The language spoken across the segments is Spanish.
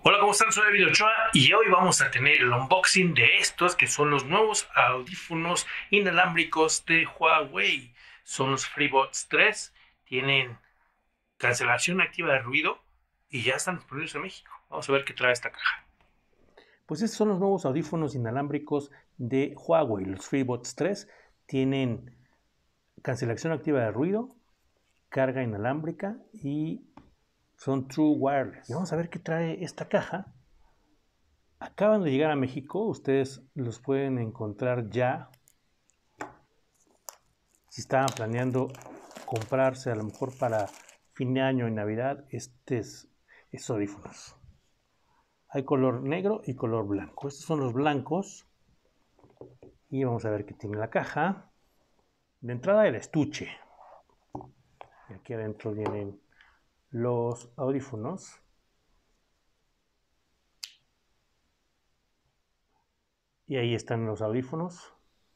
Hola, ¿cómo están? Soy David Ochoa y hoy vamos a tener el unboxing de estos que son los nuevos audífonos inalámbricos de Huawei. Son los FreeBuds 3, tienen cancelación activa de ruido y ya están disponibles en México. Vamos a ver qué trae esta caja. Pues estos son los nuevos audífonos inalámbricos de Huawei, los FreeBuds 3. Tienen cancelación activa de ruido, carga inalámbrica y son True Wireless. Y vamos a ver qué trae esta caja. Acaban de llegar a México, ustedes los pueden encontrar ya. Si estaban planeando comprarse a lo mejor para fin de año y Navidad, estos audífonos. Hay color negro y color blanco. Estos son los blancos. Y vamos a ver qué tiene la caja. De entrada el estuche. Y aquí adentro vienen los audífonos. Y ahí están los audífonos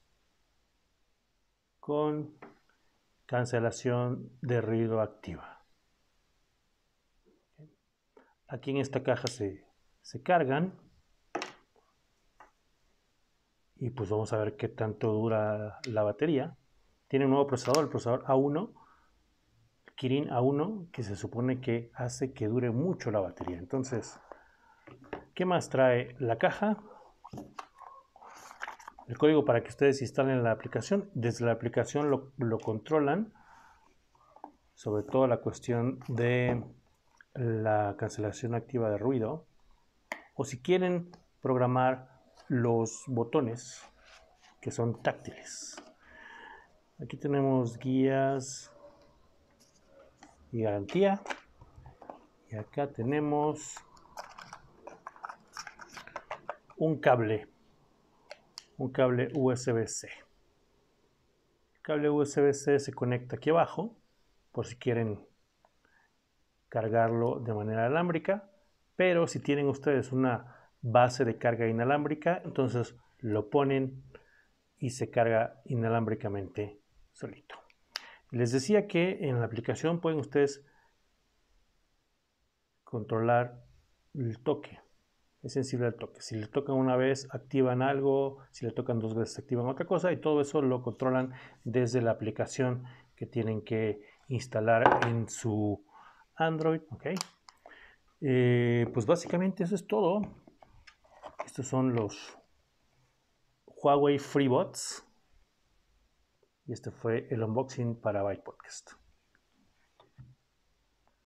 con cancelación de ruido activa. Aquí en esta caja se cargan y pues vamos a ver qué tanto dura la batería. Tiene un nuevo procesador, el procesador A1, Kirin A1, que se supone que hace que dure mucho la batería. Entonces, ¿qué más trae la caja? El código para que ustedes instalen la aplicación. Desde la aplicación lo controlan, sobre todo la cuestión de la cancelación activa de ruido. O si quieren programar los botones que son táctiles. Aquí tenemos guías y garantía. Y acá tenemos un cable USB-C. El cable USB-C se conecta aquí abajo, por si quieren cargarlo de manera alámbrica, pero si tienen ustedes una base de carga inalámbrica, entonces lo ponen y se carga inalámbricamente solito. Les decía que en la aplicación pueden ustedes controlar el toque. Es sensible al toque. Si le tocan una vez, activan algo. Si le tocan dos veces, activan otra cosa. Y todo eso lo controlan desde la aplicación que tienen que instalar en su Android. ¿Okay? Pues básicamente eso es todo. Estos son los Huawei FreeBuds. Y este fue el unboxing para Byte Podcast.